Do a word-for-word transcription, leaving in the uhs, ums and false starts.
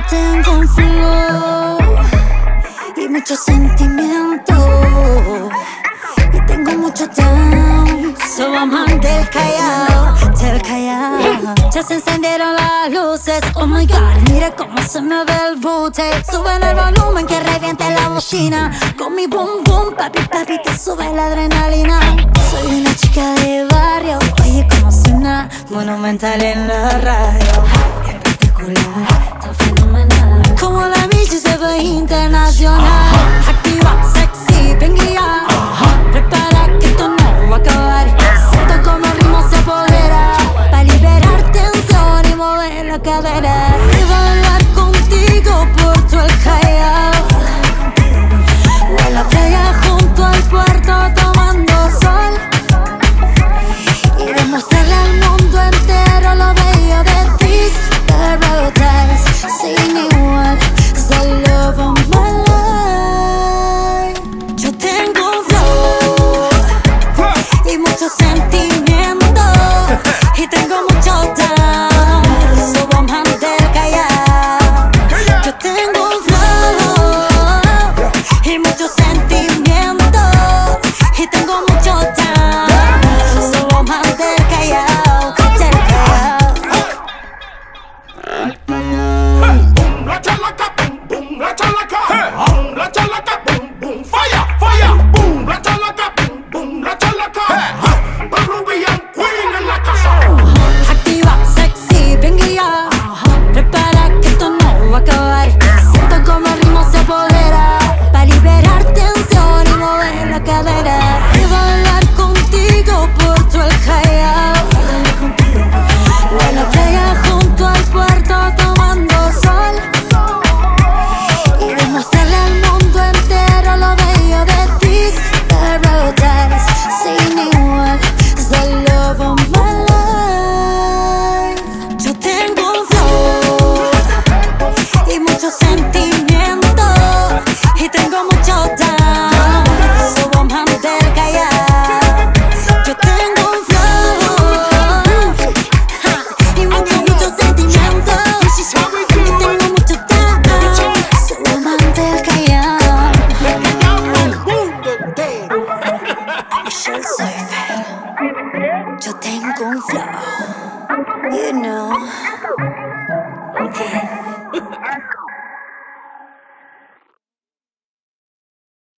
tengo un flow y mucho sentimiento, y tengo mucho down. Suban del Callao, del Callao. Ya se encendieron las luces, oh my god, mira cómo se me ve el booty. Suben el volumen que reviente la bocina. Con mi boom boom, papi, papi, te sube la adrenalina. Soy una chica de barrio, oye cómo suena Monumental en la radio. Espectacular, tan fenomenal. Como la michi se ve internacional. Activa, sexy, bien guía. Prepara que esto no va a acabar. Siento como el ritmo se apodera, pa' liberar tensión y mover la cadera. Y bailar contigo por todo el Callao, o en la playa junto al puerto tomando sol, y demostrarle al mundo entero lo bello de ti. Paradise, sin igual, it's the love of my life. Yo tengo un flow y mucho sentimiento,